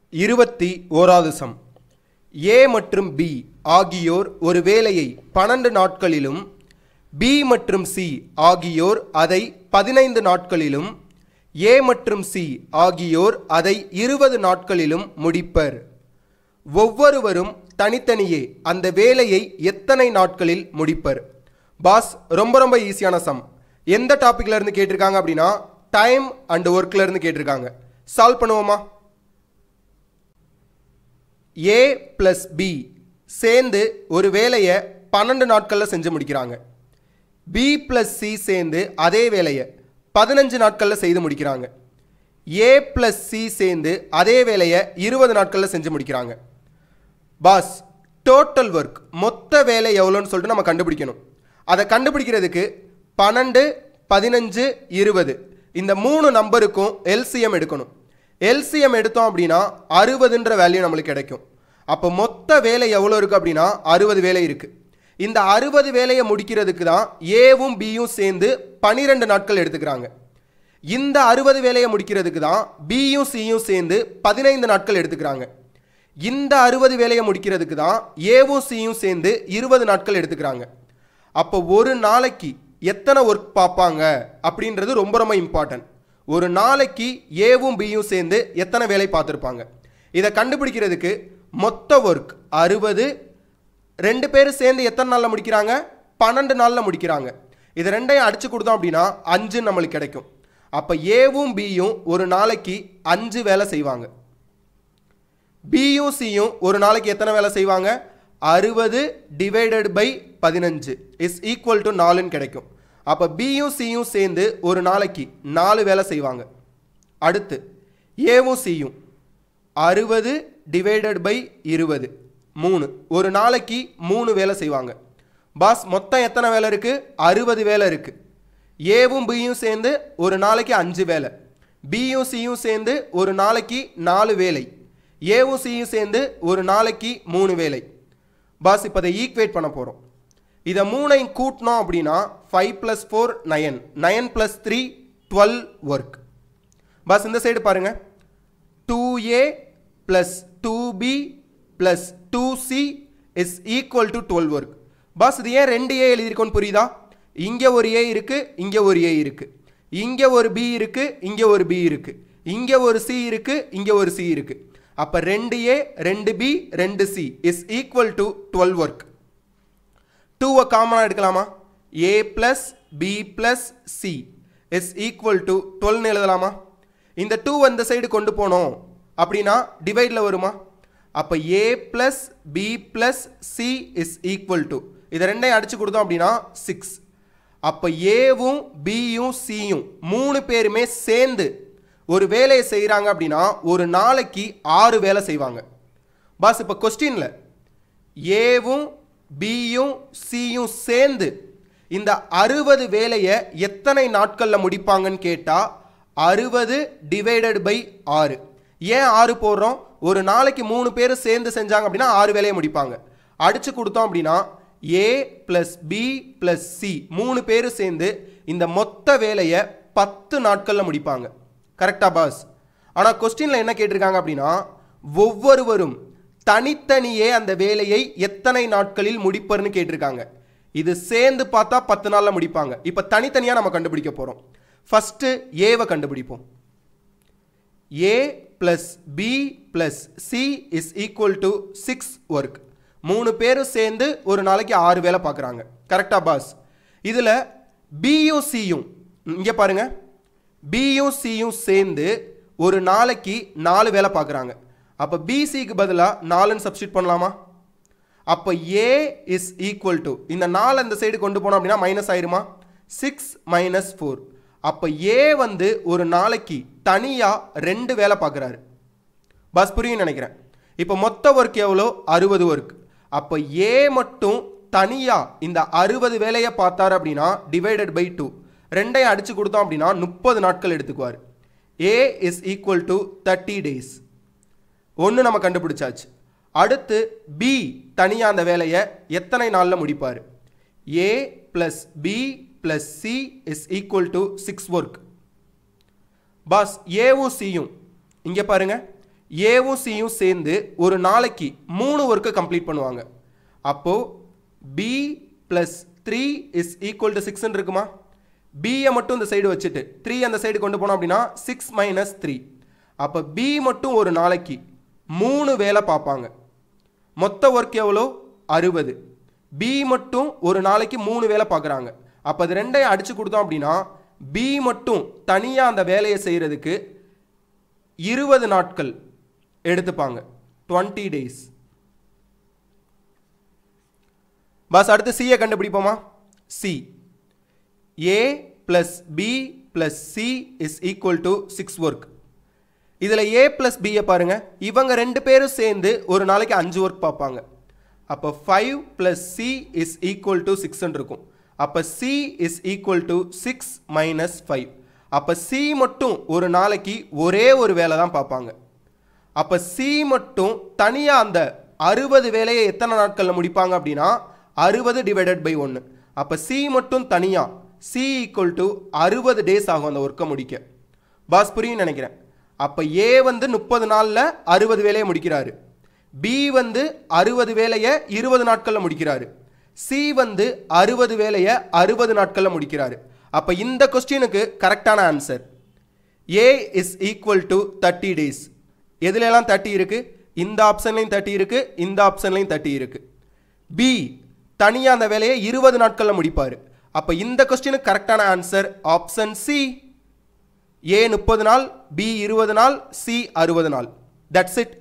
21வது sum. A மற்றும் B ஆகியோர் ஒரு வேலையை 12 நாட்களிலும் B மற்றும் C ஆகியோர் அதை 15 நாட்களிலும் A மற்றும் C ஆகியோர் அதை 20 நாட்களிலும் முடிப்பர். ஒவ்வொருவரும் தனித்தனியே அந்த வேலையை எத்தனை நாட்களில் முடிப்பர்? பாஸ், ரொம்ப ஈஸியான சம். எந்த டாபிக்ல இருந்து கேட்டிருக்காங்க அப்படின்னா டைம் அண்ட் ஒர்க்ல இருந்து கேட்டிருக்காங்க. சால்வ் பண்ணுவோமா? A plus B சேர்ந்து ஒரு வேலையை 12 நாட்களில் செஞ்சு முடிக்கிறாங்க. B plus C சேர்ந்து அதே வேலையை 15 நாட்களில் செய்து முடிக்கிறாங்க. A plus C சேர்ந்து அதே வேலையை 20 நாட்களில் செஞ்சு முடிக்கிறாங்க. பாஸ், டோட்டல் ஒர்க் மொத்த வேலை எவ்வளோன்னு சொல்லிட்டு நம்ம கண்டுபிடிக்கணும். அதை கண்டுபிடிக்கிறதுக்கு 12, 15, 20 இந்த 3 நம்பருக்கும் LCM எடுக்கணும். LCM எடுத்தோம் அப்படின்னா 60ன்ற வேல்யூ நம்மளுக்கு கிடைக்கும். அப்போ மொத்த வேலை எவ்வளோ இருக்குது அப்படின்னா 60 வேலை இருக்குது. இந்த 60 வேலையை முடிக்கிறதுக்கு தான் ஏவும் பியும் சேர்ந்து 12 நாட்கள் எடுத்துக்கிறாங்க. இந்த 60 வேலையை முடிக்கிறதுக்கு தான் பியும் சியும் சேர்ந்து 15 நாட்கள் எடுத்துக்கிறாங்க. இந்த 60 வேலையை முடிக்கிறதுக்கு தான் ஏவும் சியும் சேர்ந்து 20 நாட்கள் எடுத்துக்கிறாங்க. அப்போ ஒரு நாளைக்கு எத்தனை ஒர்க் பார்ப்பாங்க அப்படின்றது ரொம்ப இம்பார்ட்டன்ட். ஒரு நாளைக்கு ஏவும் பியும் சேர்ந்து எத்தனை வேலை பார்த்துருப்பாங்க? இதை கண்டுபிடிக்கிறதுக்கு மொத்த ஒர்க் 60, 2 பேர் சேர்ந்து எத்தனை நாளில் முடிக்கிறாங்க? 12 நாளில் முடிக்கிறாங்க. இது ரெண்டையும் அடிச்சு கொடுத்தோம் அப்படின்னா 5 நம்மளுக்கு கிடைக்கும். அப்போ ஏவும் பியும் ஒரு நாளைக்கு 5 வேலை செய்வாங்க. பியும் சியும் ஒரு நாளைக்கு எத்தனை வேலை செய்வாங்க? 60 divided by 15 is equal to 4ன்னு கிடைக்கும். அப்போ பியும் சியும் சேர்ந்து ஒரு நாளைக்கு 4 வேலை செய்வாங்க. அடுத்து ஏவும் சியும் 60 டிவைடட் பை 20 3 ஒரு நாளைக்கு 3 வேலை செய்வாங்க. பாஸ், மொத்தம் எத்தனை வேலை இருக்குது? 60 வேலை இருக்குது. ஏவும் பியும் சேர்ந்து ஒரு நாளைக்கு 5 வேலை, பியும் சியும் சேர்ந்து ஒரு நாளைக்கு 4 வேலை, ஏவும் சியும் சேர்ந்து ஒரு நாளைக்கு 3 வேலை. பாஸ், இப்போ அதை ஈக்குவேட் பண்ண போகிறோம். இதை 3ஐயும் கூட்டினோம் அப்படின்னா 5 + 4 9, 9 + 3 12 ஒர்க். பாஸ், இந்த சைடு பாருங்க, 2A + 2B + 2C is equal to 12 work. Boss, இது ஏன் 2A எழுதியிருக்கோன்னு புரியுதா? இங்கே ஒரு A இருக்குது, இங்கே ஒரு A இருக்குது, இங்கே ஒரு B இருக்குது, இங்கே ஒரு B இருக்குது, இங்கே ஒரு C இருக்குது, இங்கே ஒரு C இருக்குது. அப்போ 2A 2B 2C is equal to 12 work. 2 காமனாக எடுக்கலாமா? A + B + C is equal to 12ன்னு எழுதலாமா? இந்த 2 அந்த சைடு கொண்டு போனோம் அப்படின்னா டிவைடில் வருமா? அப்போ A + B + C is equal to, இதை ரெண்டையும் அடிச்சு கொடுத்தோம் அப்படின்னா 6. அப்போ ஏவும் பியும் சியும் 3 பேருமே சேர்ந்து ஒரு வேலையை செய்கிறாங்க அப்படின்னா ஒரு நாளைக்கு 6 வேலை செய்வாங்க. பாஸ், இப்போ கொஸ்டினில் ஏவும் பியும் சியும் சேர்ந்து இந்த 60 வேலையை எத்தனை நாட்களில் முடிப்பாங்கன்னு கேட்டால் 60 டிவைடட் பை 6. ஏன் 6 போடுறோம்? ஒரு நாளைக்கு 3 பேர் சேர்ந்து செஞ்சாங்க அப்படின்னா 6 வேலையை முடிப்பாங்க. அடிச்சு கொடுத்தோம் அப்படின்னா A + B + C 3 பேர் சேர்ந்து இந்த மொத்த வேலையை 10 நாட்களில் முடிப்பாங்க. கரெக்டா பாஸ்? ஆனால் கொஸ்டினில் என்ன கேட்டிருக்காங்க அப்படின்னா ஒவ்வொருவரும் தனித்தனியே அந்த வேலையை எத்தனை நாட்களில் முடிப்பர்னு கேட்டிருக்காங்க. இது சேர்ந்து பார்த்தா 10 நாளில் முடிப்பாங்க. இப்போ தனித்தனியாக நம்ம கண்டுபிடிக்க போகிறோம். ஃபஸ்ட்டு ஏவை கண்டுபிடிப்போம். A + B + C is equal to 6 work. 3 பேரும் சேர்ந்து ஒரு நாளைக்கு 6 வேலை பார்க்குறாங்க. கரெக்டா பாஸ்? இதில் பியும் சியும் இங்கே பாருங்க, பியும் சியும் சேர்ந்து ஒரு நாளைக்கு 4 வேலை பார்க்குறாங்க. அப்போ பிசிக்கு பதிலாக 4ன்னு சப்ஸ்டியூட் பண்ணலாமா? அப்போ A இஸ் ஈக்குவல் டு, இந்த 4 அந்த சைடு கொண்டு போனோம் அப்படின்னா மைனஸ் ஆயிருமா? 6 - 4. அப்போ A வந்து ஒரு நாளைக்கு தனியாக 2 வேலை பார்க்குறாரு. பாஸ், புரியும் நினைக்கிறேன். இப்போ மொத்த ஒர்க் எவ்வளோ? 60 ஒர்க். அப்போ A மட்டும் தனியாக இந்த 60 வேலையை பார்த்தார் அப்படின்னா டிவைடட் பை 2, ரெண்டையும் அடிச்சு கொடுத்தோம் அப்படின்னா 30 நாட்கள் எடுத்துக்குவார். A is equal to 30 days. ஒன்று நம்ம கண்டுபிடிச்சாச்சு. அடுத்து B தனியாக அந்த வேலையை எத்தனை நாளில் முடிப்பார்? A + B + C is equal to 6 work. Boss, ஏவும் சியும் இங்கே பாருங்க, ஏவும் சியும் சேர்ந்து ஒரு நாளைக்கு 3 ஒர்க்கை கம்ப்ளீட் பண்ணுவாங்க. அப்போது B plus 3 is equal to 6 இருக்குமா? பியை மட்டும் இந்த சைடு வச்சுட்டு 3 அந்த சைடு கொண்டு போனோம் அப்படின்னா 6 மைனஸ் 3. அப்போ பி மட்டும் ஒரு நாளைக்கு 3 வேலை பார்ப்பாங்க. மொத்த ஒர்க் எவ்வளோ? 60. பி மட்டும் ஒரு நாளைக்கு 3 வேலை பார்க்குறாங்க. அப்போ அது ரெண்டையும் அடித்து கொடுத்தோம் அப்படின்னா பி மட்டும் தனியாக அந்த வேலையை செய்கிறதுக்கு 20 நாட்கள் எடுத்துப்பாங்க, 20 டேஸ். பஸ் அடுத்து சியை கண்டுபிடிப்போமா? C A plus B plus C is equal to 6 work. இதில் ஏ ப்ளஸ் பியை பாருங்கள், இவங்க 2 பேரும் சேர்ந்து ஒரு நாளைக்கு 5 ஒர்க் பார்ப்பாங்க. அப்போ 5 plus C is equal to 6 இருக்கும். அப்போ C is equal to 6 minus 5. அப்போ சி மட்டும் ஒரு நாளைக்கு ஒரே ஒரு வேலை தான் பார்ப்பாங்க. அப்போ சி மட்டும் தனியாக அந்த 60 வேலையை எத்தனை நாட்களில் முடிப்பாங்க அப்படின்னா 60 டிவைடட் பை 1. அப்போ சி மட்டும் தனியாக சி ஈக்குவல் டு 60 டேஸ் ஆகும் அந்த ஒர்க்கை முடிக்க. பாஸ் புரியும் நினைக்கிறேன். அப்போ ஏ வந்து 30 நாளில் 60 வேலையை முடிக்கிறாரு. பி வந்து 60 வேலையை 20 நாட்களில் முடிக்கிறாரு. சி வந்து 60 வேலையை 60 நாட்களில் முடிக்கிறாரு. அப்போ இந்த கொஸ்டினுக்கு கரெக்டான answer A is equal to 30 days. எதுலெல்லாம் 30 இருக்குது? இந்த ஆப்ஷன்லையும் 30 இருக்குது, இந்த ஆப்ஷன்லையும் 30 இருக்குது. பி தனியாக அந்த வேலையை 20 நாட்களில் முடிப்பார். அப்போ இந்த கொஸ்டினுக்கு கரெக்டான ஆன்சர் ஆப்ஷன் சி. ஏ 30 நாள், பி 20 நாள், சி 60 நாள். That's it.